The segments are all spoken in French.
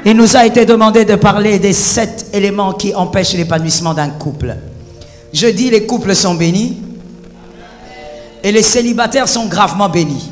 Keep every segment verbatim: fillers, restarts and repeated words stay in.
Il nous a été demandé de parler des sept éléments qui empêchent l'épanouissement d'un couple. Je dis les couples sont bénis et les célibataires sont gravement bénis.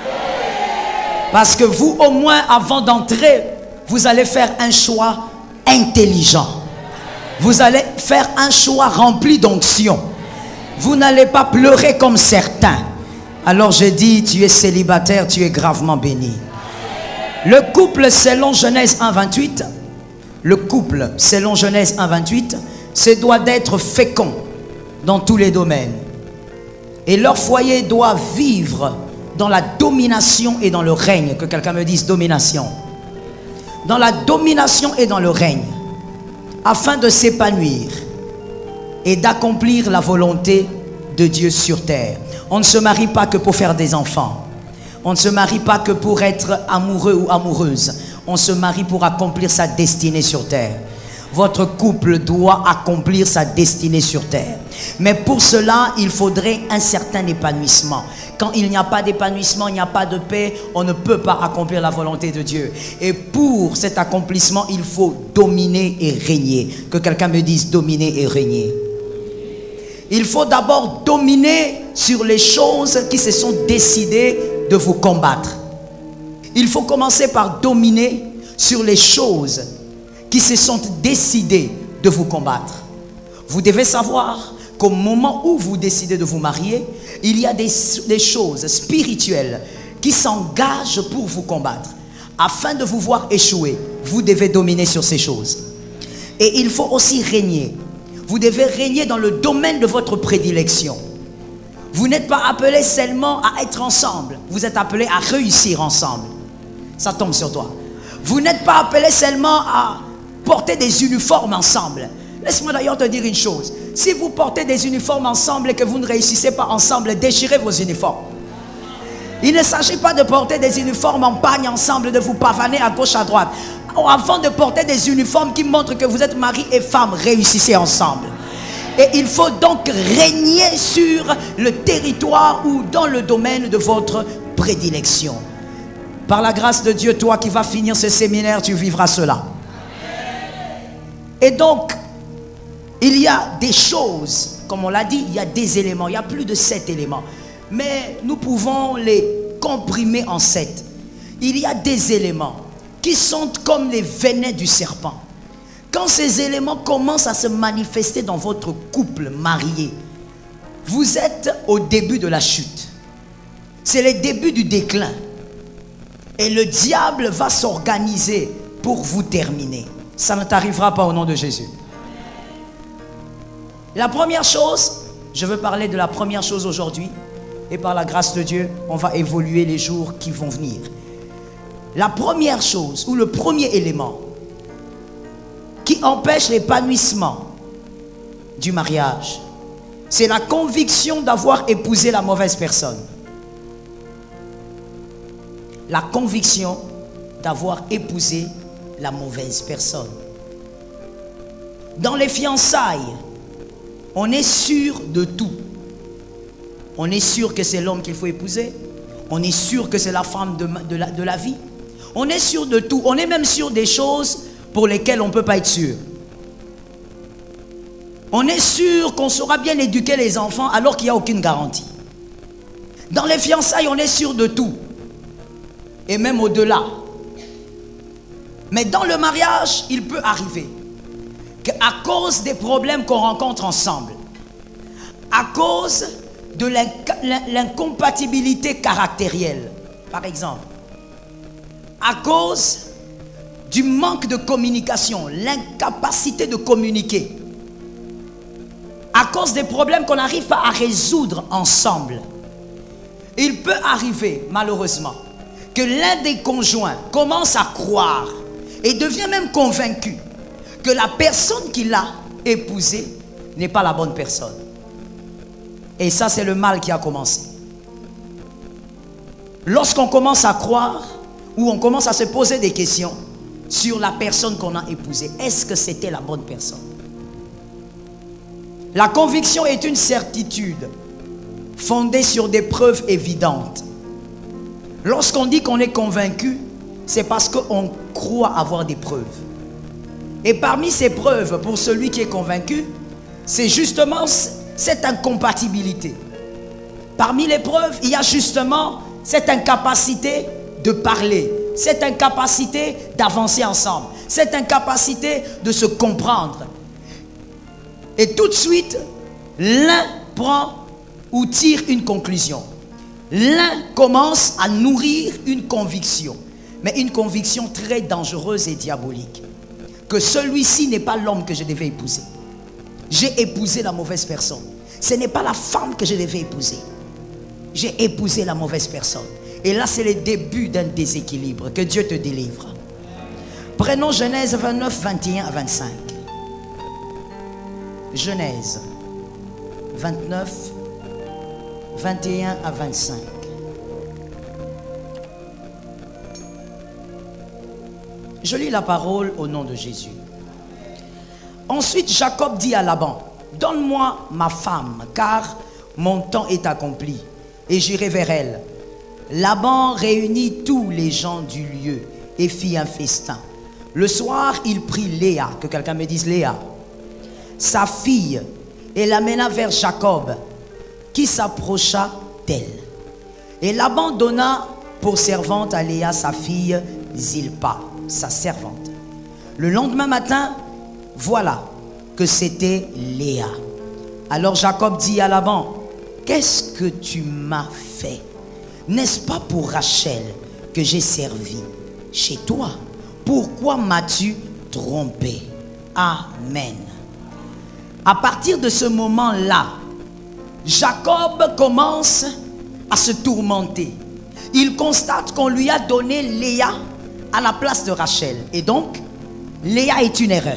Parce que vous, au moins, avant d'entrer, vous allez faire un choix intelligent. Vous allez faire un choix rempli d'onction. Vous n'allez pas pleurer comme certains. Alors je dis, tu es célibataire, tu es gravement béni. Le couple, selon Genèse un, vingt-huit, le couple, selon Genèse un, vingt-huit, se doit d'être fécond dans tous les domaines. Et leur foyer doit vivre dans la domination et dans le règne. Que quelqu'un me dise domination. Dans la domination et dans le règne. Afin de s'épanouir et d'accomplir la volonté de Dieu sur terre. On ne se marie pas que pour faire des enfants. On ne se marie pas que pour être amoureux ou amoureuse. On se marie pour accomplir sa destinée sur terre. Votre couple doit accomplir sa destinée sur terre. Mais pour cela, il faudrait un certain épanouissement. Quand il n'y a pas d'épanouissement, il n'y a pas de paix, on ne peut pas accomplir la volonté de Dieu. Et pour cet accomplissement, il faut dominer et régner. Que quelqu'un me dise dominer et régner. Il faut d'abord dominer sur les choses qui se sont décidées de vous combattre. Il faut commencer par dominer sur les choses qui se sont décidées de vous combattre. Vous devez savoir qu'au moment où vous décidez de vous marier, il y a des, des choses spirituelles qui s'engagent pour vous combattre. Afin de vous voir échouer, vous devez dominer sur ces choses. Et il faut aussi régner. Vous devez régner dans le domaine de votre prédilection. Vous n'êtes pas appelé seulement à être ensemble. Vous êtes appelé à réussir ensemble. Ça tombe sur toi. Vous n'êtes pas appelé seulement à porter des uniformes ensemble. Laisse-moi d'ailleurs te dire une chose. Si vous portez des uniformes ensemble et que vous ne réussissez pas ensemble, déchirez vos uniformes. Il ne s'agit pas de porter des uniformes en pagne ensemble, de vous pavaner à gauche, à droite. Avant de porter des uniformes qui montrent que vous êtes mari et femme, réussissez ensemble. Et il faut donc régner sur le territoire ou dans le domaine de votre prédilection. Par la grâce de Dieu, toi qui vas finir ce séminaire, tu vivras cela. Et donc, il y a des choses, comme on l'a dit, il y a des éléments, il y a plus de sept éléments. Mais nous pouvons les comprimer en sept. Il y a des éléments qui sont comme les venins du serpent. Quand ces éléments commencent à se manifester dans votre couple marié, vous êtes au début de la chute. C'est le début du déclin. Et le diable va s'organiser pour vous terminer. Ça ne t'arrivera pas au nom de Jésus. La première chose, je veux parler de la première chose aujourd'hui. Et par la grâce de Dieu, on va évoluer les jours qui vont venir. La première chose, ou le premier élément, qui empêche l'épanouissement du mariage, c'est la conviction d'avoir épousé la mauvaise personne. La conviction d'avoir épousé la mauvaise personne. Dans les fiançailles, on est sûr de tout. On est sûr que c'est l'homme qu'il faut épouser. On est sûr que c'est la femme de, de, la, de la vie. On est sûr de tout. On est même sûr des choses pour lesquelles on ne peut pas être sûr. On est sûr qu'on saura bien éduquer les enfants alors qu'il n'y a aucune garantie. Dans les fiançailles, on est sûr de tout. Et même au-delà. Mais dans le mariage, il peut arriver qu'à cause des problèmes qu'on rencontre ensemble, à cause de l'incompatibilité caractérielle, par exemple, à cause du manque de communication, l'incapacité de communiquer, à cause des problèmes qu'on n'arrive pas à résoudre ensemble, il peut arriver, malheureusement, que l'un des conjoints commence à croire et devient même convaincu que la personne qu'il a épousée n'est pas la bonne personne. Et ça, c'est le mal qui a commencé. Lorsqu'on commence à croire ou on commence à se poser des questions sur la personne qu'on a épousée, est-ce que c'était la bonne personne? La conviction est une certitude fondée sur des preuves évidentes. Lorsqu'on dit qu'on est convaincu, c'est parce qu'on croit avoir des preuves. Et parmi ces preuves, pour celui qui est convaincu, c'est justement cette incompatibilité. Parmi les preuves, il y a justement cette incapacité de parler, cette incapacité d'avancer ensemble, cette incapacité de se comprendre. Et tout de suite, l'un prend ou tire une conclusion. L'un commence à nourrir une conviction, mais une conviction très dangereuse et diabolique. Que celui-ci n'est pas l'homme que je devais épouser. J'ai épousé la mauvaise personne. Ce n'est pas la femme que je devais épouser. J'ai épousé la mauvaise personne. Et là, c'est le début d'un déséquilibre. Que Dieu te délivre. Prenons Genèse vingt-neuf, vingt et un à vingt-cinq. Genèse vingt-neuf, vingt et un à vingt-cinq. Je lis la parole au nom de Jésus. Ensuite, Jacob dit à Laban, « Donne-moi ma femme, car mon temps est accompli, et j'irai vers elle. » Laban réunit tous les gens du lieu et fit un festin. Le soir, il prit Léa, que quelqu'un me dise Léa, sa fille, et l'amena vers Jacob, qui s'approcha d'elle. Et Laban donna pour servante à Léa sa fille Zilpa, sa servante. Le lendemain matin, voilà que c'était Léa. Alors Jacob dit à Laban, « Qu'est-ce que tu m'as fait? N'est-ce pas pour Rachel que j'ai servi chez toi? Pourquoi m'as-tu trompé? » Amen. À partir de ce moment-là, Jacob commence à se tourmenter. Il constate qu'on lui a donné Léa à la place de Rachel. Et donc, Léa est une erreur.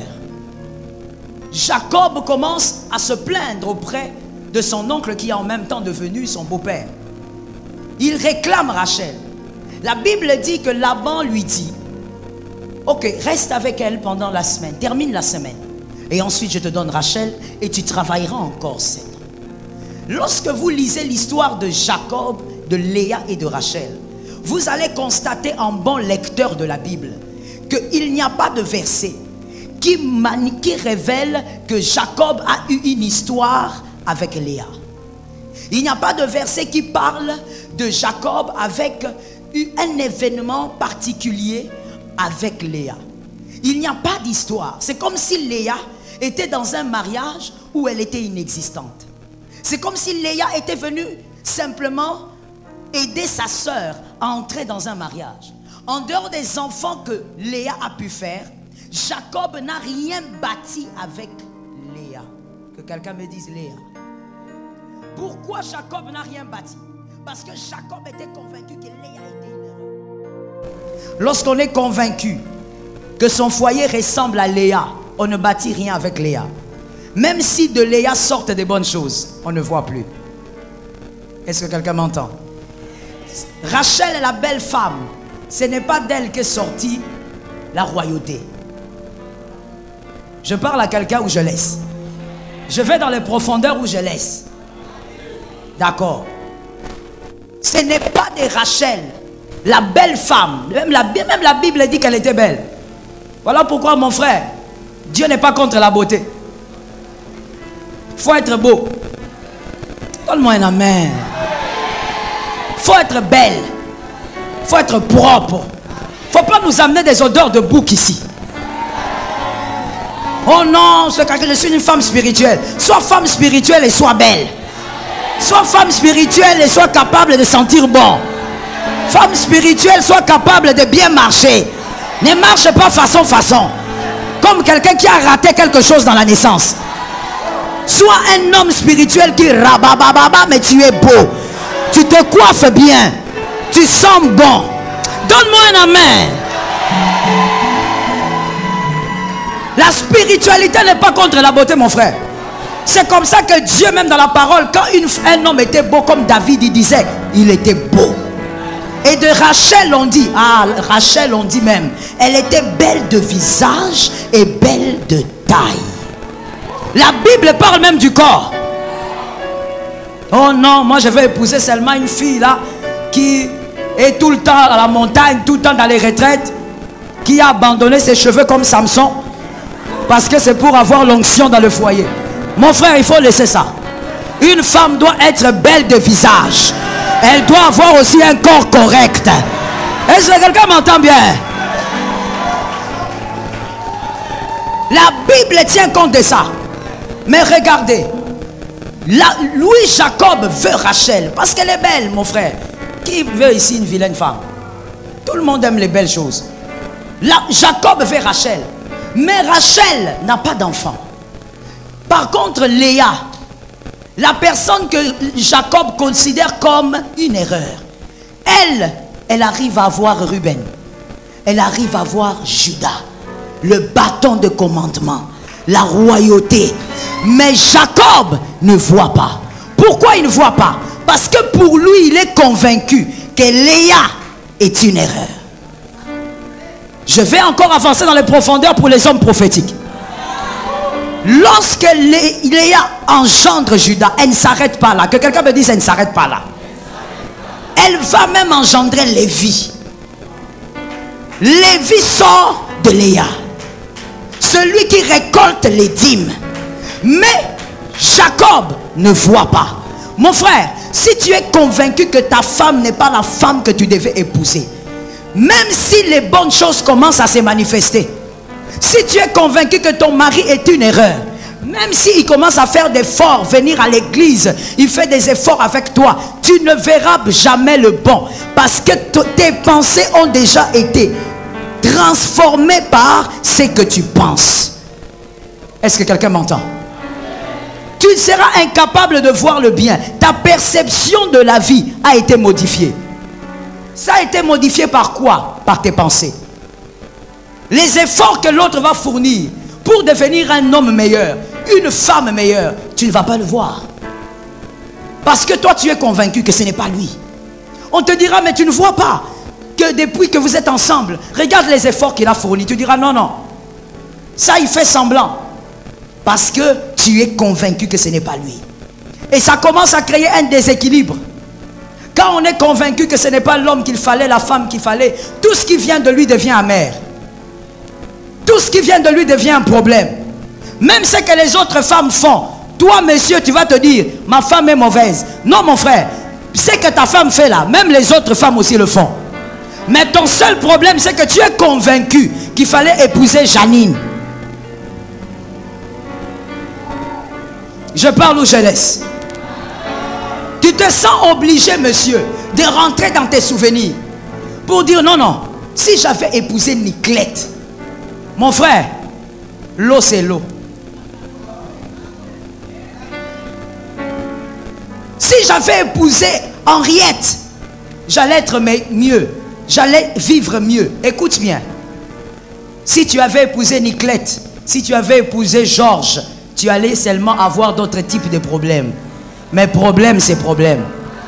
Jacob commence à se plaindre auprès de son oncle qui est en même temps devenu son beau-père. Il réclame Rachel. La Bible dit que Laban lui dit, « Ok, reste avec elle pendant la semaine, termine la semaine. Et ensuite je te donne Rachel et tu travailleras encore sept ans. » Lorsque vous lisez l'histoire de Jacob, de Léa et de Rachel, vous allez constater en bon lecteur de la Bible qu'il n'y a pas de verset qui, qui révèle que Jacob a eu une histoire avec Léa. Il n'y a pas de verset qui parle de Jacob avec un événement particulier avec Léa. Il n'y a pas d'histoire. C'est comme si Léa était dans un mariage où elle était inexistante. C'est comme si Léa était venue simplement aider sa sœur à entrer dans un mariage. En dehors des enfants que Léa a pu faire, Jacob n'a rien bâti avec Léa. Que quelqu'un me dise Léa. Pourquoi Jacob n'a rien bâti? Parce que Jacob était convaincu que Léa était une erreur. Lorsqu'on est convaincu que son foyer ressemble à Léa, on ne bâtit rien avec Léa. Même si de Léa sortent des bonnes choses, on ne voit plus. Est-ce que quelqu'un m'entend? Rachel est la belle femme. Ce n'est pas d'elle qu'est sortie la royauté. Je parle à quelqu'un où je laisse. Je vais dans les profondeurs où je laisse. D'accord. Ce n'est pas de Rachel, la belle femme. Même la, même la Bible dit qu'elle était belle. Voilà pourquoi, mon frère, Dieu n'est pas contre la beauté. Il faut être beau. Donne-moi un amen. Il faut être belle. Il faut être propre. Il ne faut pas nous amener des odeurs de bouc ici. Oh non, c'est car que je suis une femme spirituelle. Sois femme spirituelle et sois belle. Sois femme spirituelle et sois capable de sentir bon. Femme spirituelle, sois capable de bien marcher. Ne marche pas façon façon. Comme quelqu'un qui a raté quelque chose dans la naissance. Sois un homme spirituel qui rabababa, mais tu es beau. Tu te coiffes bien. Tu sens bon. Donne-moi un amen. La spiritualité n'est pas contre la beauté, mon frère. C'est comme ça que Dieu, même dans la parole, quand une, un homme était beau comme David, il disait, il était beau. Et de Rachel, on dit, ah, Rachel, on dit même, elle était belle de visage et belle de taille. La Bible parle même du corps. Oh non, moi je vais épouser seulement une fille là, qui est tout le temps à la montagne, tout le temps dans les retraites. qui a abandonné ses cheveux comme Samson parce que c'est pour avoir l'onction dans le foyer. Mon frère, il faut laisser ça. Une femme doit être belle de visage. Elle doit avoir aussi un corps correct. Est-ce que quelqu'un m'entend bien? La Bible tient compte de ça. Mais regardez, là, Louis Jacob veut Rachel parce qu'elle est belle, mon frère. Qui veut ici une vilaine femme? Tout le monde aime les belles choses. Là, Jacob veut Rachel. Mais Rachel n'a pas d'enfant. Par contre, Léa, la personne que Jacob considère comme une erreur, elle, elle arrive à voir Ruben. Elle arrive à voir Judas. Le bâton de commandement, la royauté. Mais Jacob ne voit pas. Pourquoi il ne voit pas? Parce que pour lui, il est convaincu que Léa est une erreur. Je vais encore avancer dans les profondeurs pour les hommes prophétiques. Lorsque Léa engendre Judas, elle ne s'arrête pas là. Que quelqu'un me dise, elle ne s'arrête pas là. Elle va même engendrer Lévi. Lévi sort de Léa. Celui qui récolte les dîmes. Mais Jacob ne voit pas. Mon frère, si tu es convaincu que ta femme n'est pas la femme que tu devais épouser, même si les bonnes choses commencent à se manifester, si tu es convaincu que ton mari est une erreur, même s'il commence à faire des efforts, venir à l'église, il fait des efforts avec toi, tu ne verras jamais le bon. Parce que tes pensées ont déjà été transformées par ce que tu penses. Est-ce que quelqu'un m'entend? Tu seras incapable de voir le bien. Ta perception de la vie a été modifiée. Ça a été modifié par quoi? Par tes pensées. Les efforts que l'autre va fournir pour devenir un homme meilleur, une femme meilleure, tu ne vas pas le voir. Parce que toi, tu es convaincu que ce n'est pas lui. On te dira, mais tu ne vois pas que depuis que vous êtes ensemble, regarde les efforts qu'il a fournis. Tu diras, non, non. Ça, il fait semblant. Parce que tu es convaincu que ce n'est pas lui. Et ça commence à créer un déséquilibre. Quand on est convaincu que ce n'est pas l'homme qu'il fallait, la femme qu'il fallait, tout ce qui vient de lui devient amer. Tout ce qui vient de lui devient un problème. Même ce que les autres femmes font, toi, monsieur, tu vas te dire, ma femme est mauvaise. Non, mon frère, ce que ta femme fait là, même les autres femmes aussi le font. Mais ton seul problème, c'est que tu es convaincu qu'il fallait épouser Janine. Je parle ou je laisse? Tu te sens obligé, monsieur, de rentrer dans tes souvenirs pour dire non, non, si j'avais épousé Niclette, mon frère, l'eau c'est l'eau. Si j'avais épousé Henriette, j'allais être mieux, j'allais vivre mieux. Écoute bien. Si tu avais épousé Niclette, si tu avais épousé Georges, tu allais seulement avoir d'autres types de problèmes. Mais problème, c'est problème.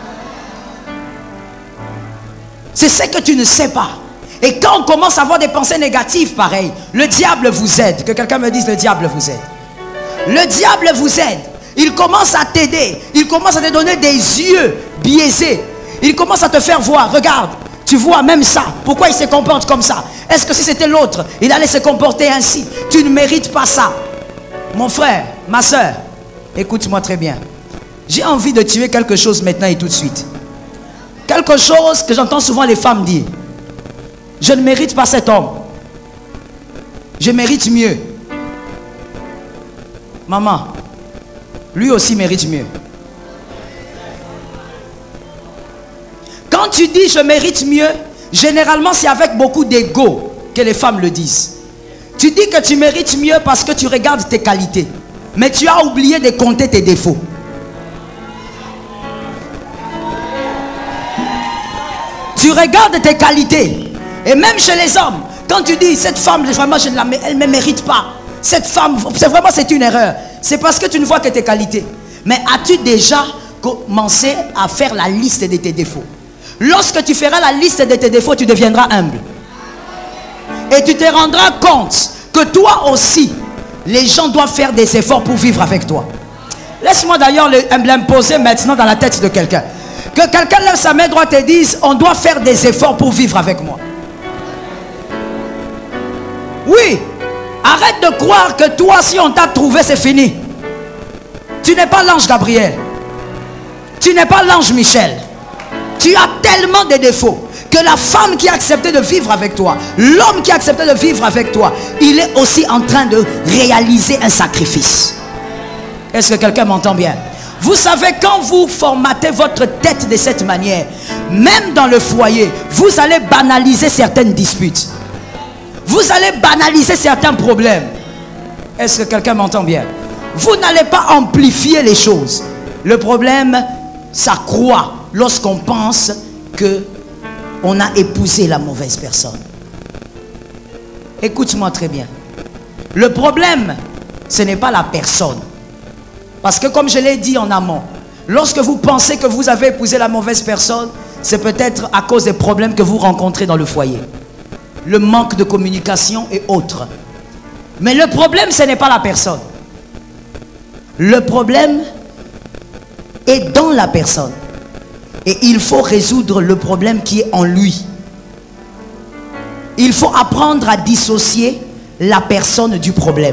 C'est ce que tu ne sais pas. Et quand on commence à avoir des pensées négatives, pareil, le diable vous aide. Que quelqu'un me dise, le diable vous aide. Le diable vous aide. Il commence à t'aider. Il commence à te donner des yeux biaisés. Il commence à te faire voir. Regarde, tu vois même ça. Pourquoi il se comporte comme ça? Est-ce que si c'était l'autre, il allait se comporter ainsi? Tu ne mérites pas ça. Mon frère, ma soeur, écoute-moi très bien. J'ai envie de tuer quelque chose maintenant et tout de suite. Quelque chose que j'entends souvent les femmes dire. Je ne mérite pas cet homme. Je mérite mieux. Maman, lui aussi mérite mieux. Quand tu dis je mérite mieux, généralement c'est avec beaucoup d'ego que les femmes le disent. Tu dis que tu mérites mieux parce que tu regardes tes qualités. Mais tu as oublié de compter tes défauts. Tu regardes tes qualités. Et même chez les hommes, quand tu dis cette femme, vraiment, je ne la, elle ne me mérite pas. Cette femme, c'est vraiment c'est une erreur. C'est parce que tu ne vois que tes qualités. Mais as-tu déjà commencé à faire la liste de tes défauts? Lorsque tu feras la liste de tes défauts, tu deviendras humble. Et tu te rendras compte que toi aussi, les gens doivent faire des efforts pour vivre avec toi. Laisse-moi d'ailleurs l'imposer maintenant dans la tête de quelqu'un. Que quelqu'un lève sa main droite et dise, on doit faire des efforts pour vivre avec moi. Oui. Arrête de croire que toi, si on t'a trouvé, c'est fini. Tu n'es pas l'ange Gabriel. Tu n'es pas l'ange Michel. Tu as tellement de défauts que la femme qui a accepté de vivre avec toi, l'homme qui a accepté de vivre avec toi, il est aussi en train de réaliser un sacrifice. Est-ce que quelqu'un m'entend bien? Vous savez, quand vous formatez votre tête de cette manière, même dans le foyer, vous allez banaliser certaines disputes. Vous allez banaliser certains problèmes. Est-ce que quelqu'un m'entend bien? Vous n'allez pas amplifier les choses. Le problème, ça croît lorsqu'on pense que on a épousé la mauvaise personne. Écoute-moi très bien. Le problème, ce n'est pas la personne. Parce que comme je l'ai dit en amont, lorsque vous pensez que vous avez épousé la mauvaise personne, c'est peut-être à cause des problèmes que vous rencontrez dans le foyer. Le manque de communication et autres. Mais le problème, ce n'est pas la personne. Le problème est dans la personne. Et il faut résoudre le problème qui est en lui. Il faut apprendre à dissocier la personne du problème.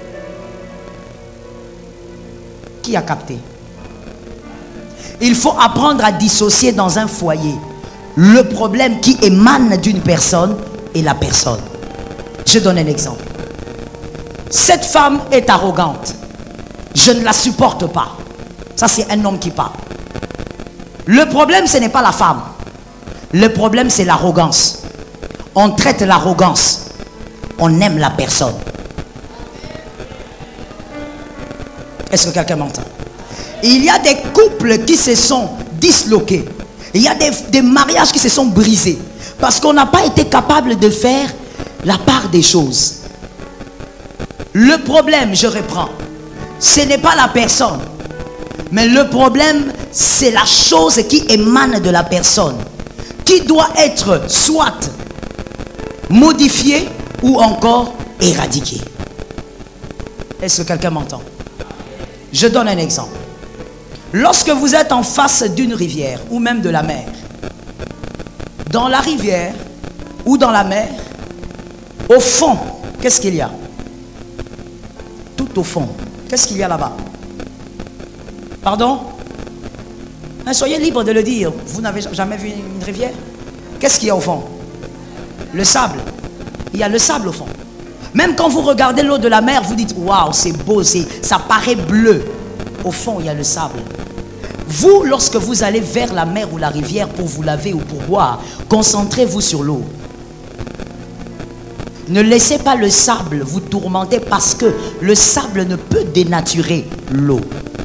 Qui a capté? Il faut apprendre à dissocier dans un foyer le problème qui émane d'une personne et la personne. Je donne un exemple. Cette femme est arrogante. Je ne la supporte pas. Ça, c'est un homme qui parle. Le problème, ce n'est pas la femme. Le problème, c'est l'arrogance. On traite l'arrogance. On aime la personne. Est-ce que quelqu'un m'entend? Il y a des couples qui se sont disloqués. Il y a des, des mariages qui se sont brisés. Parce qu'on n'a pas été capable de faire la part des choses. Le problème, je reprends, ce n'est pas la personne. Mais le problème, c'est la chose qui émane de la personne. Qui doit être soit modifiée ou encore éradiquée. Est-ce que quelqu'un m'entend? Je donne un exemple. Lorsque vous êtes en face d'une rivière ou même de la mer, dans la rivière ou dans la mer, au fond, qu'est-ce qu'il y a? Tout au fond, qu'est-ce qu'il y a là-bas? Pardon? Hein, soyez libre de le dire. Vous n'avez jamais vu une rivière? Qu'est-ce qu'il y a au fond? Le sable. Il y a le sable au fond. Même quand vous regardez l'eau de la mer, vous dites, waouh, c'est beau, ça paraît bleu. Au fond, il y a le sable. Vous, lorsque vous allez vers la mer ou la rivière pour vous laver ou pour boire, concentrez-vous sur l'eau. Ne laissez pas le sable vous tourmenter parce que le sable ne peut dénaturer l'eau.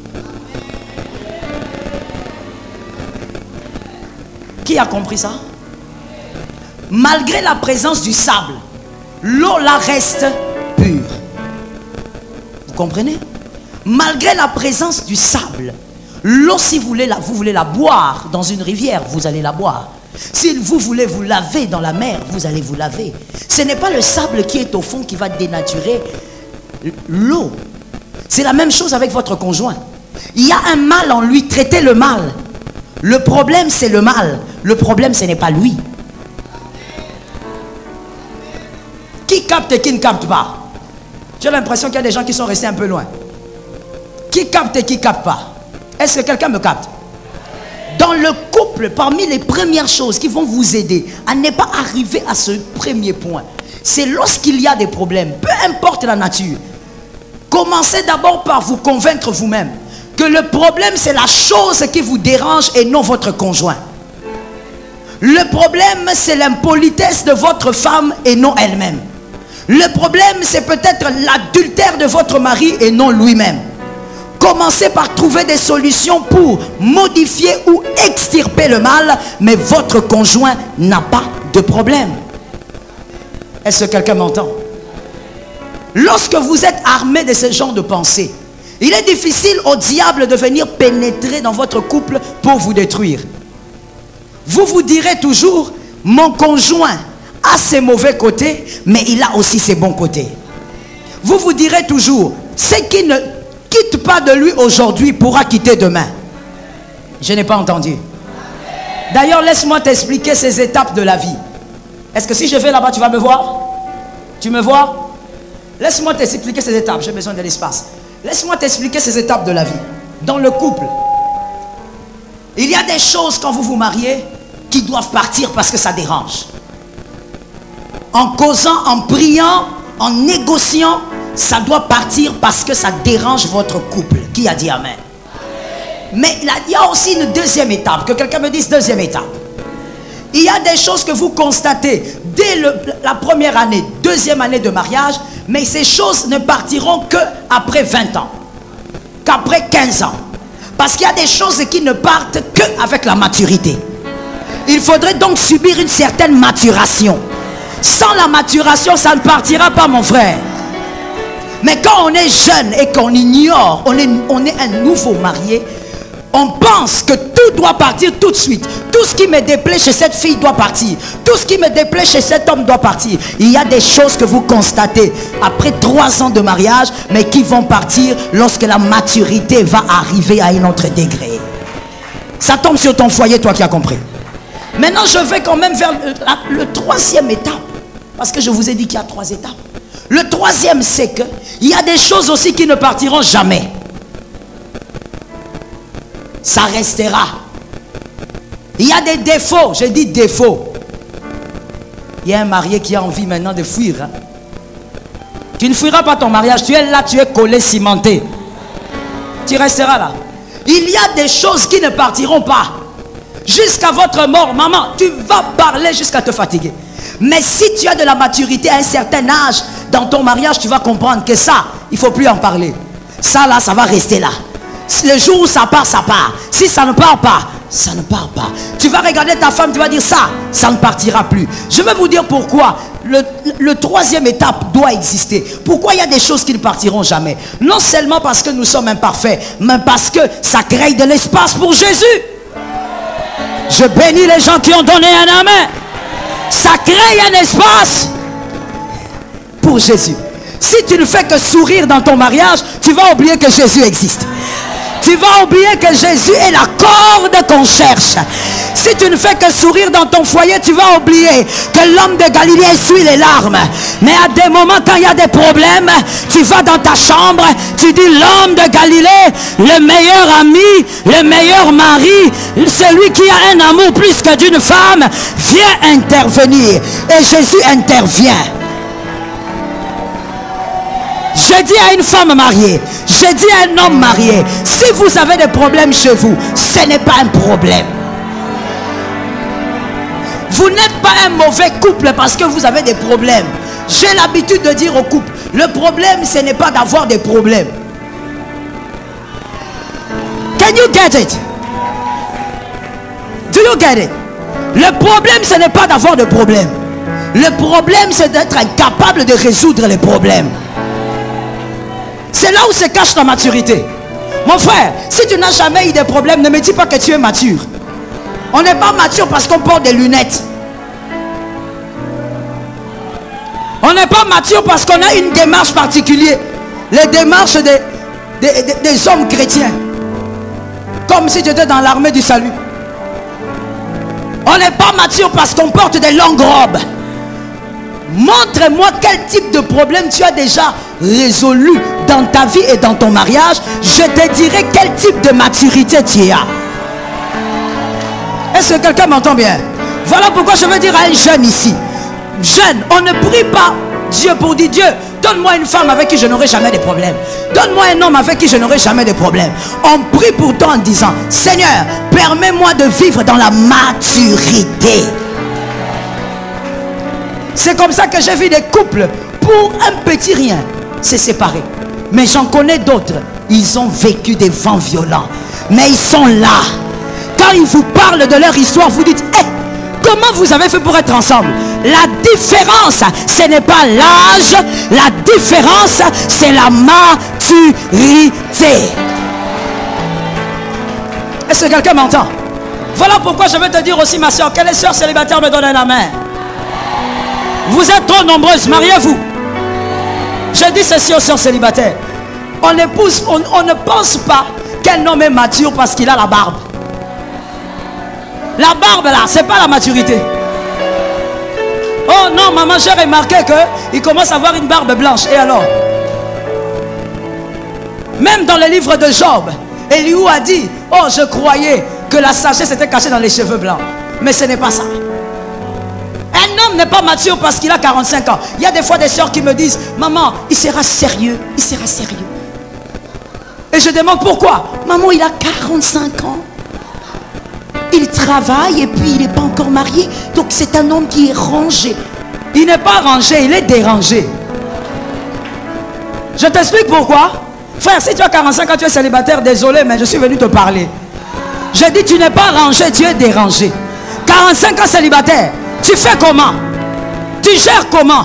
Qui a compris ça? Malgré la présence du sable, l'eau là reste pure. Vous comprenez? Malgré la présence du sable, l'eau, si vous voulez, la, vous voulez la boire dans une rivière, vous allez la boire. Si vous voulez vous laver dans la mer, vous allez vous laver. Ce n'est pas le sable qui est au fond qui va dénaturer l'eau. C'est la même chose avec votre conjoint. Il y a un mal en lui, traitez le mal. Le problème, c'est le mal. Le problème, ce n'est pas lui. Qui capte et qui ne capte pas? J'ai l'impression qu'il y a des gens qui sont restés un peu loin. Qui capte et qui ne capte pas? Est-ce que quelqu'un me capte? Dans le couple, parmi les premières choses qui vont vous aider à ne pas arriver à ce premier point, c'est lorsqu'il y a des problèmes, peu importe la nature. Commencez d'abord par vous convaincre vous-même que le problème, c'est la chose qui vous dérange et non votre conjoint. Le problème, c'est l'impolitesse de votre femme et non elle-même. Le problème, c'est peut-être l'adultère de votre mari et non lui-même. Commencez par trouver des solutions pour modifier ou extirper le mal, mais votre conjoint n'a pas de problème. Est-ce que quelqu'un m'entend? Lorsque vous êtes armé de ce genre de pensée, il est difficile au diable de venir pénétrer dans votre couple pour vous détruire. Vous vous direz toujours, mon conjoint a ses mauvais côtés, mais il a aussi ses bons côtés. Vous vous direz toujours, ce qui ne quitte pas de lui aujourd'hui pourra quitter demain. Je n'ai pas entendu. D'ailleurs, laisse-moi t'expliquer ces étapes de la vie. Est-ce que si je vais là-bas, tu vas me voir? Tu me vois? Laisse-moi t'expliquer ces étapes. J'ai besoin de l'espace. Laisse-moi t'expliquer ces étapes de la vie. Dans le couple, il y a des choses quand vous vous mariez qui doivent partir parce que ça dérange. En causant, en priant, en négociant, ça doit partir parce que ça dérange votre couple. Qui a dit amen? Mais là, il y a aussi une deuxième étape. Que quelqu'un me dise deuxième étape. Il y a des choses que vous constatez dès le, la première année, deuxième année de mariage, mais ces choses ne partiront qu'après vingt ans, qu'après quinze ans. Parce qu'il y a des choses qui ne partent qu'avec la maturité. Il faudrait donc subir une certaine maturation. Sans la maturation, ça ne partira pas, mon frère. Mais quand on est jeune et qu'on ignore, on est, on est un nouveau marié, on pense que tout doit partir tout de suite. Tout ce qui me déplaît chez cette fille doit partir. Tout ce qui me déplaît chez cet homme doit partir. Il y a des choses que vous constatez après trois ans de mariage, mais qui vont partir lorsque la maturité va arriver à un autre degré. Ça tombe sur ton foyer, toi qui as compris. Maintenant, je vais quand même vers le, la, le troisième étape. Parce que je vous ai dit qu'il y a trois étapes. Le troisième, c'est que il y a des choses aussi qui ne partiront jamais. Ça restera. Il y a des défauts. Je dis défauts. Il y a un marié qui a envie maintenant de fuir. Hein? Tu ne fuiras pas ton mariage. Tu es là, tu es collé, cimenté. Tu resteras là. Il y a des choses qui ne partiront pas. Jusqu'à votre mort, maman, tu vas parler jusqu'à te fatiguer. Mais si tu as de la maturité à un certain âge, dans ton mariage, tu vas comprendre que ça, il ne faut plus en parler. Ça là, ça va rester là. Le jour où ça part, ça part. Si ça ne part pas, ça ne part pas. Tu vas regarder ta femme, tu vas dire ça, ça ne partira plus. Je vais vous dire pourquoi le, le troisième étape doit exister. Pourquoi il y a des choses qui ne partiront jamais. Non seulement parce que nous sommes imparfaits, mais parce que ça crée de l'espace pour Jésus. Je bénis les gens qui ont donné un amen. Ça crée un espace pour Jésus. Si tu ne fais que sourire dans ton mariage, tu vas oublier que Jésus existe. Tu vas oublier que Jésus est la corde qu'on cherche. Si tu ne fais que sourire dans ton foyer, tu vas oublier que l'homme de Galilée essuie les larmes. Mais à des moments, quand il y a des problèmes, tu vas dans ta chambre, tu dis l'homme de Galilée, le meilleur ami, le meilleur mari, celui qui a un amour plus que d'une femme, vient intervenir. Et Jésus intervient. Je dis à une femme mariée, je dis à un homme marié, si vous avez des problèmes chez vous, ce n'est pas un problème. Vous n'êtes pas un mauvais couple parce que vous avez des problèmes. J'ai l'habitude de dire au couple, le problème ce n'est pas d'avoir des problèmes. Can you get it? Do you get it? Le problème ce n'est pas d'avoir de problèmes. Le problème c'est d'être incapable de résoudre les problèmes. C'est là où se cache la maturité. Mon frère, si tu n'as jamais eu de problème, ne me dis pas que tu es mature. On n'est pas mature parce qu'on porte des lunettes. On n'est pas mature parce qu'on a une démarche particulière. Les démarches des, des, des, des hommes chrétiens. Comme si tu étais dans l'armée du salut. On n'est pas mature parce qu'on porte des longues robes. Montre-moi quel type de problème tu as déjà résolu dans ta vie et dans ton mariage. Je te dirai quel type de maturité tu as. Est-ce que quelqu'un m'entend bien? Voilà pourquoi je veux dire à un jeune ici. Jeune, on ne prie pas Dieu pour dire Dieu, donne-moi une femme avec qui je n'aurai jamais de problème. Donne-moi un homme avec qui je n'aurai jamais de problème. On prie pour toi en disant, Seigneur, permets-moi de vivre dans la maturité. C'est comme ça que j'ai vu des couples, pour un petit rien, se séparer. Mais j'en connais d'autres, ils ont vécu des vents violents. Mais ils sont là. Quand ils vous parlent de leur histoire, vous dites, hey, comment vous avez fait pour être ensemble? La différence, ce n'est pas l'âge. La différence, c'est la maturité. Est-ce que quelqu'un m'entend? Voilà pourquoi je veux te dire aussi, ma soeur, quelle soeur célibataire me donne la main? Vous êtes trop nombreuses, mariez-vous. Je dis ceci aux sœurs célibataires. On, épouse, on, on ne pense pas qu'un homme est mature parce qu'il a la barbe. La barbe là, c'est pas la maturité. Oh Oh non, maman, j'ai remarqué qu'il commence à avoir une barbe blanche. Et alors? Même dans le livre de Job, Elihu a dit, oh, je croyais que la sagesse était cachée dans les cheveux blancs. Mais ce n'est pas ça. Un homme n'est pas mature parce qu'il a quarante-cinq ans. Il y a des fois des soeurs qui me disent, maman, il sera sérieux, il sera sérieux. Et je demande pourquoi. Maman, il a quarante-cinq ans. Il travaille et puis il n'est pas encore marié. Donc c'est un homme qui est rangé. Il n'est pas rangé, il est dérangé. Je t'explique pourquoi. Frère, si tu as quarante-cinq ans, tu es célibataire, désolé, mais je suis venu te parler. Je dis, tu n'es pas rangé, tu es dérangé. quarante-cinq ans célibataire, tu fais comment? Tu gères comment?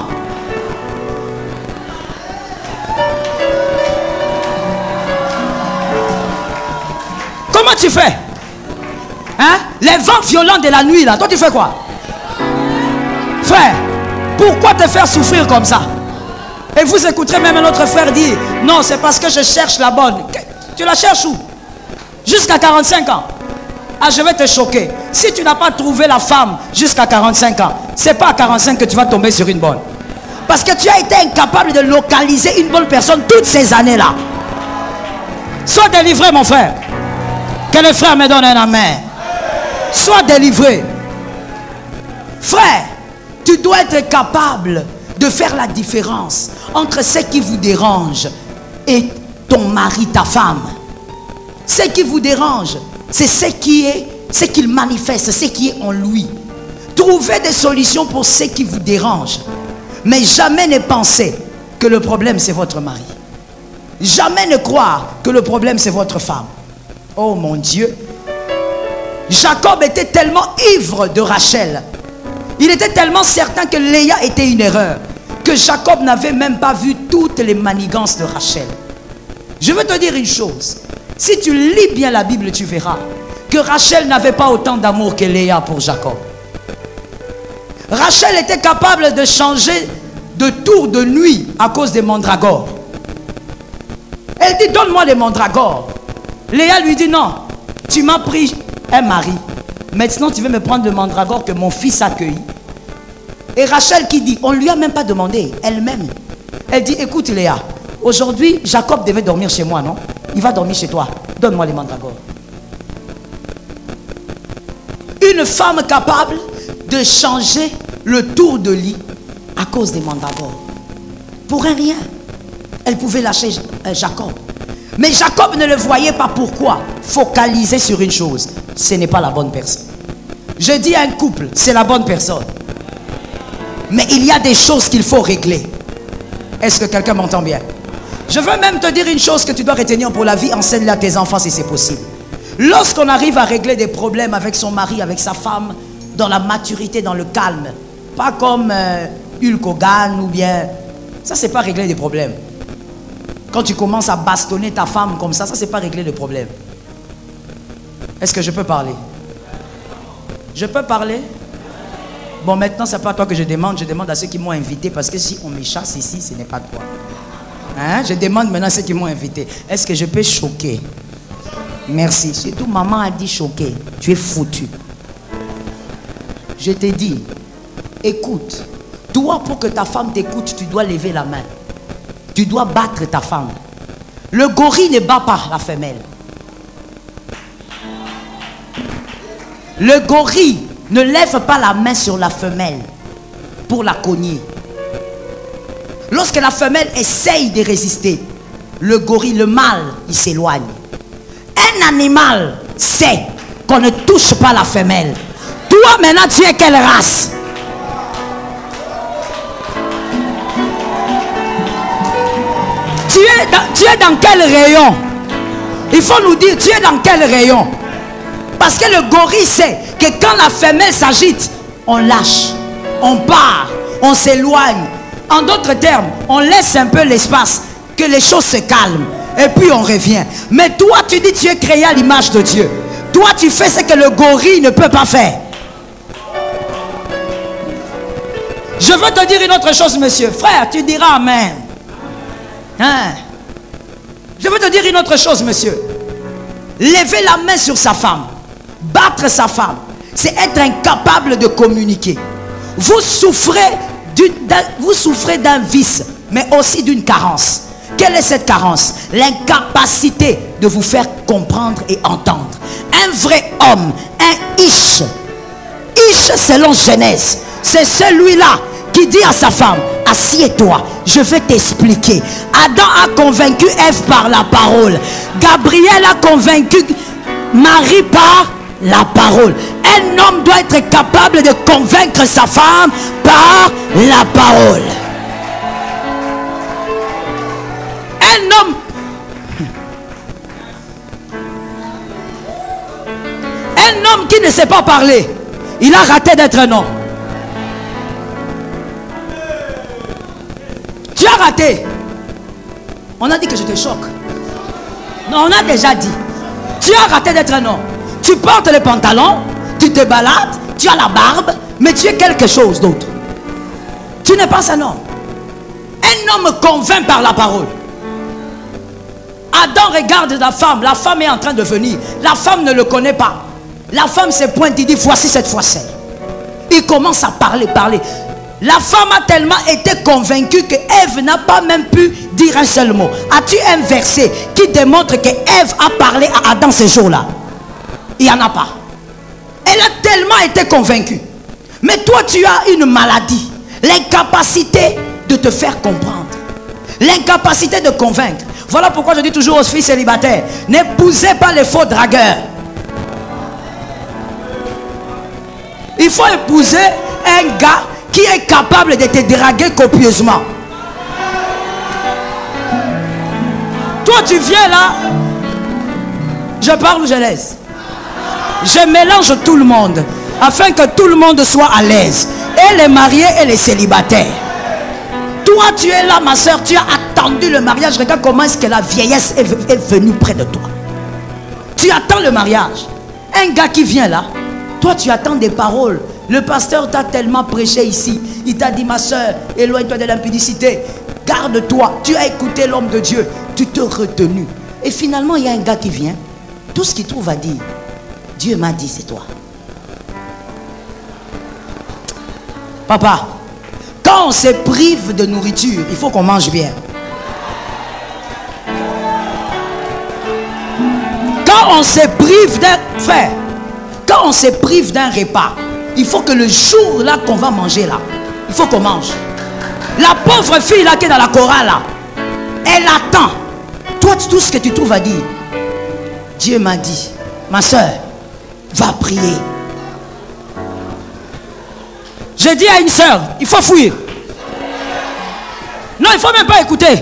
Comment tu fais? Hein? Les vents violents de la nuit là, toi tu fais quoi? Frère, pourquoi te faire souffrir comme ça? Et vous écouterez même un autre frère dire, non, c'est parce que je cherche la bonne. Tu la cherches où? Jusqu'à quarante-cinq ans. Ah, je vais te choquer. Si tu n'as pas trouvé la femme jusqu'à quarante-cinq ans, c'est pas à quarante-cinq que tu vas tomber sur une bonne. Parce que tu as été incapable de localiser une bonne personne toutes ces années-là. Sois délivré, mon frère. Que le frère me donne un amen. Sois délivré. Frère, tu dois être capable de faire la différence entre ce qui vous dérange et ton mari, ta femme. Ce qui vous dérange, c'est ce qui est, ce qu'il manifeste, ce qui est en lui. Trouvez des solutions pour ce qui vous dérange. Mais jamais ne pensez que le problème c'est votre mari. Jamais ne croire que le problème c'est votre femme. Oh mon Dieu. Jacob était tellement ivre de Rachel. Il était tellement certain que Léa était une erreur, que Jacob n'avait même pas vu toutes les manigances de Rachel. Je veux te dire une chose. Si tu lis bien la Bible, tu verras que Rachel n'avait pas autant d'amour que Léa pour Jacob. Rachel était capable de changer de tour de nuit à cause des mandragores. Elle dit, donne-moi les mandragores. Léa lui dit, non, tu m'as pris un mari. Maintenant, tu veux me prendre le mandragore que mon fils a cueilli. Et Rachel qui dit, on ne lui a même pas demandé, elle-même. Elle dit, écoute Léa, aujourd'hui, Jacob devait dormir chez moi, non? Il va dormir chez toi. Donne-moi les mandragores. Une femme capable de changer le tour de lit à cause des mandragores. Pour un rien. Elle pouvait lâcher Jacob. Mais Jacob ne le voyait pas. Pourquoi? Focaliser sur une chose. Ce n'est pas la bonne personne. Je dis à un couple, c'est la bonne personne. Mais il y a des choses qu'il faut régler. Est-ce que quelqu'un m'entend bien? Je veux même te dire une chose que tu dois retenir pour la vie. Enseigne-le à tes enfants si c'est possible. Lorsqu'on arrive à régler des problèmes avec son mari, avec sa femme, dans la maturité, dans le calme, pas comme euh, Hulk Hogan ou bien... Ça, c'est pas régler des problèmes. Quand tu commences à bastonner ta femme comme ça, ça, c'est pas régler le problème. Est-ce que je peux parler? Je peux parler? Bon, maintenant, c'est pas à toi que je demande. Je demande à ceux qui m'ont invité. Parce que si on me chasse ici, ce n'est pas toi. Hein? Je demande maintenant à ceux qui m'ont invité. Est-ce que je peux choquer? Merci. Surtout, maman a dit choquer. Tu es foutu. Je t'ai dit, écoute. Toi, pour que ta femme t'écoute, tu dois lever la main. Tu dois battre ta femme. Le gorille ne bat pas la femelle. Le gorille ne lève pas la main sur la femelle pour la cogner. Lorsque la femelle essaye de résister, le gorille, le mâle, il s'éloigne. Un animal sait qu'on ne touche pas la femelle. Toi, maintenant, tu es quelle race? Tu es, dans, tu es dans quel rayon? Il faut nous dire, tu es dans quel rayon? Parce que le gorille sait que quand la femelle s'agite, on lâche, on part, on s'éloigne. En d'autres termes, on laisse un peu l'espace, que les choses se calment. Et puis on revient. Mais toi, tu dis tu es créé à l'image de Dieu. Toi, tu fais ce que le gorille ne peut pas faire. Je veux te dire une autre chose, monsieur. Frère, tu diras amen. Hein? Je veux te dire une autre chose, monsieur. Lever la main sur sa femme, battre sa femme, c'est être incapable de communiquer. vous souffrez d'un vous souffrez d'un vice, mais aussi d'une carence. Quelle est cette carence? L'incapacité de vous faire comprendre et entendre. Un vrai homme, un Ish. Ish selon Genèse, c'est celui-là qui dit à sa femme, assieds-toi, je vais t'expliquer. Adam a convaincu Ève par la parole. Gabriel a convaincu Marie par la parole. Un homme doit être capable de convaincre sa femme par la parole. Un homme Un homme qui ne sait pas parler, il a raté d'être un homme. Tu as raté. On a dit que je te choque. Non, on a déjà dit. Tu as raté d'être un homme. Tu portes les pantalons, tu te balades, tu as la barbe, mais tu es quelque chose d'autre. Tu n'es pas un homme. Un homme convainc par la parole. Adam regarde la femme, la femme est en train de venir. La femme ne le connaît pas. La femme se pointe, il dit voici cette fois-ci. Il commence à parler, parler. La femme a tellement été convaincue que Ève n'a pas même pu dire un seul mot. As-tu un verset qui démontre que Ève a parlé à Adam ces jours-là? Il n'y en a pas. Elle a tellement été convaincue. Mais toi, tu as une maladie. L'incapacité de te faire comprendre. L'incapacité de convaincre. Voilà pourquoi je dis toujours aux filles célibataires, n'épousez pas les faux dragueurs. Il faut épouser un gars qui est capable de te draguer copieusement. Toi, tu viens là, je parle ou je laisse? Je mélange tout le monde afin que tout le monde soit à l'aise, et les mariés et les célibataires. Toi, tu es là, ma soeur, tu as attendu le mariage. Regarde comment est-ce que la vieillesse est, est venue près de toi. Tu attends le mariage. Un gars qui vient là, toi, tu attends des paroles. Le pasteur t'a tellement prêché ici. Il t'a dit, ma soeur, éloigne-toi de l'impudicité. Garde-toi. Tu as écouté l'homme de Dieu. Tu te retenu. Et finalement, il y a un gars qui vient. Tout ce qu'il trouve à dire, Dieu m'a dit, c'est toi. Papa, quand on se prive de nourriture, il faut qu'on mange bien. Quand on se prive d'un frère, quand on se prive d'un repas, il faut que le jour là qu'on va manger là, il faut qu'on mange. La pauvre fille là qui est dans la chorale là, elle attend. Toi, tout ce que tu trouves à dire, Dieu m'a dit, ma soeur, va prier. J'ai dit à une soeur, il faut fuir. Non, il ne faut même pas écouter.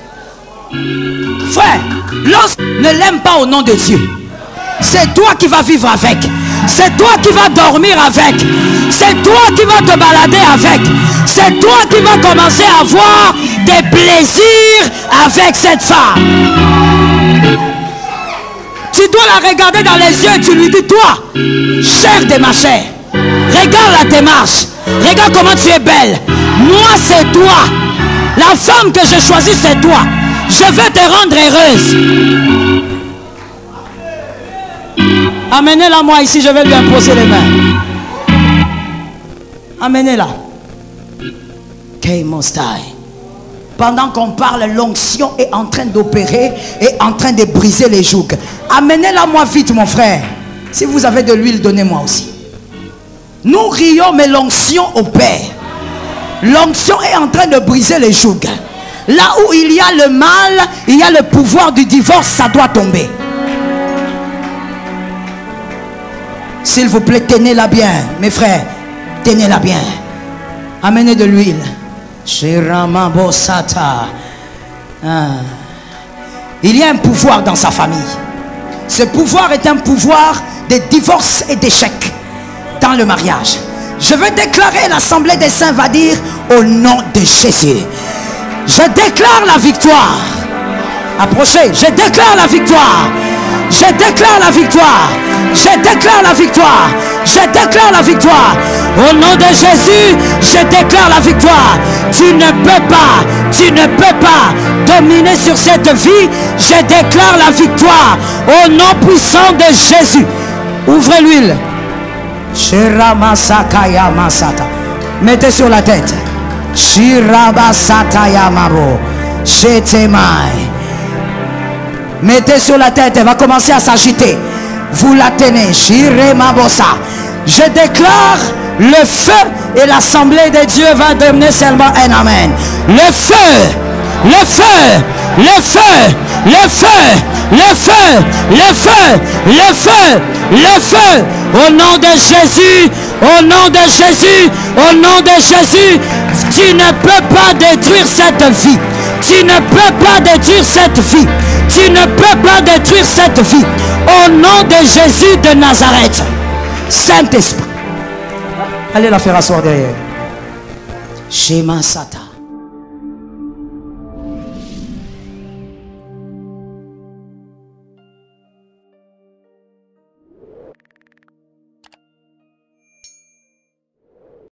Frère, lorsque ne l'aime pas au nom de Dieu, c'est toi qui vas vivre avec. C'est toi qui vas dormir avec. C'est toi qui vas te balader avec. C'est toi qui vas commencer à avoir des plaisirs avec cette femme. Tu dois la regarder dans les yeux et tu lui dis, toi, chair de ma chair, regarde la démarche. Regarde comment tu es belle. Moi, c'est toi. La femme que j'ai choisie, c'est toi. Je vais te rendre heureuse. Amenez-la moi ici, je vais lui imposer les mains. Amenez-la. Pendant qu'on parle, l'onction est en train d'opérer et en train de briser les jougs. Amenez-la moi vite, mon frère. Si vous avez de l'huile, donnez-moi aussi. Nous rions, mais l'onction opère. L'onction est en train de briser les jougs. Là où il y a le mal, il y a le pouvoir du divorce, ça doit tomber. S'il vous plaît, tenez-la bien, mes frères. Tenez-la bien. Amenez de l'huile. Ah. Il y a un pouvoir dans sa famille. Ce pouvoir est un pouvoir de divorce et d'échec dans le mariage. Je vais déclarer, l'assemblée des saints va dire au nom de Jésus. Je déclare la victoire. Approchez, je déclare la victoire. Je déclare la victoire. Je déclare la victoire. Je déclare la victoire. Au nom de Jésus, je déclare la victoire. Tu ne peux pas, tu ne peux pas dominer sur cette vie. Je déclare la victoire. Au nom puissant de Jésus. Ouvrez l'huile. Mettez sur la tête. Shirabasatayamaro. Shetemai. Mettez sur la tête. Elle va commencer à s'agiter. Vous la tenez. Shiremabosa. Je déclare le feu et l'assemblée de Dieu va devenir seulement un amen. Le feu, le feu, le feu, le feu, le feu, le feu, le feu, le feu. Au nom de Jésus, au nom de Jésus, au nom de Jésus, tu ne peux pas détruire cette vie. Tu ne peux pas détruire cette vie. Tu ne peux pas détruire cette vie. Au nom de Jésus de Nazareth. Saint-Esprit. Allez la faire asseoir derrière. Shema Sata.